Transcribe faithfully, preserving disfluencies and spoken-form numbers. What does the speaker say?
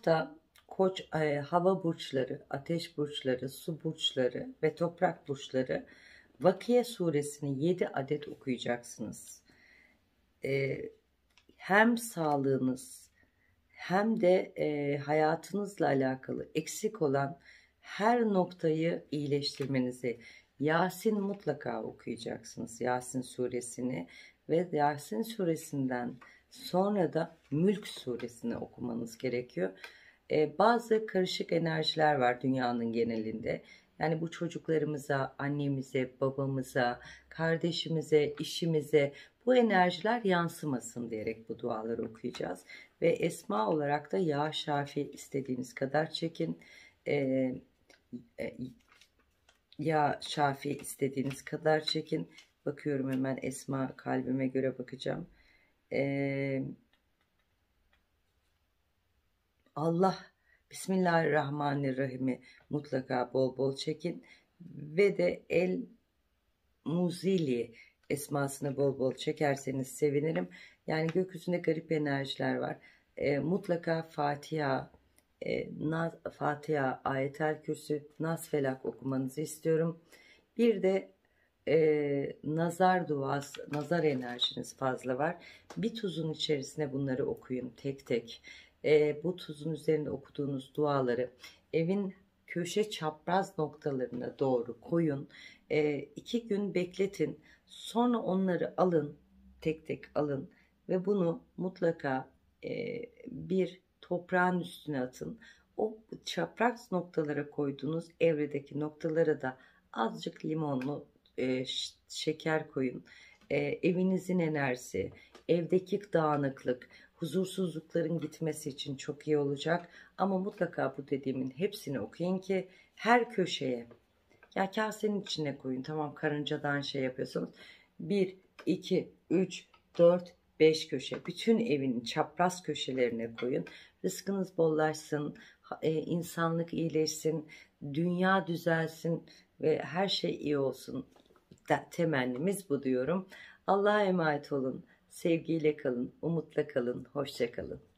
hafta Koç, e, hava burçları, ateş burçları, su burçları ve toprak burçları Vakıye suresini yedi adet okuyacaksınız. E, hem sağlığınız hem de e, hayatınızla alakalı eksik olan her noktayı iyileştirmenizi, Yasin mutlaka okuyacaksınız, Yasin suresini ve Yasin suresinden sonra da Mülk suresini okumanız gerekiyor. Ee, bazı karışık enerjiler var dünyanın genelinde. Yani bu çocuklarımıza, annemize, babamıza, kardeşimize, işimize bu enerjiler yansımasın diyerek bu duaları okuyacağız. Ve esma olarak da Ya Şafi istediğiniz kadar çekin. Ee, e, Ya Şafi istediğiniz kadar çekin. Bakıyorum hemen, esma kalbime göre bakacağım. Ee, Allah Bismillahirrahmanirrahim'i mutlaka bol bol çekin. Ve de El Muzili esmasını bol bol çekerseniz sevinirim. Yani gökyüzünde garip enerjiler var. E, mutlaka Fatiha, e, Naz, Fatiha, Ayetel Kürsü, Nas Felak okumanızı istiyorum. Bir de e, nazar duası, nazar enerjiniz fazla var. Bir tuzun içerisine bunları okuyun tek tek. E, bu tuzun üzerinde okuduğunuz duaları evin köşe çapraz noktalarına doğru koyun. E, iki gün bekletin. Sonra onları alın, tek tek alın ve bunu mutlaka e, bir toprağın üstüne atın. O çapraz noktalara koyduğunuz evredeki noktalara da azıcık limonlu e, şeker koyun. E, evinizin enerjisi, evdeki dağınıklık, huzursuzlukların gitmesi için çok iyi olacak. Ama mutlaka bu dediğimin hepsini okuyun ki her köşeye, ya kasenin içine koyun. Tamam, karıncadan şey yapıyorsanız bir, iki, üç, dört, beş köşe. Bütün evin çapraz köşelerine koyun. Rızkınız bollaşsın, e, insanlık iyileşsin, dünya düzelsin ve her şey iyi olsun. Da, temennimiz bu diyorum. Allah'a emanet olun. Sevgiyle kalın, umutla kalın, hoşça kalın.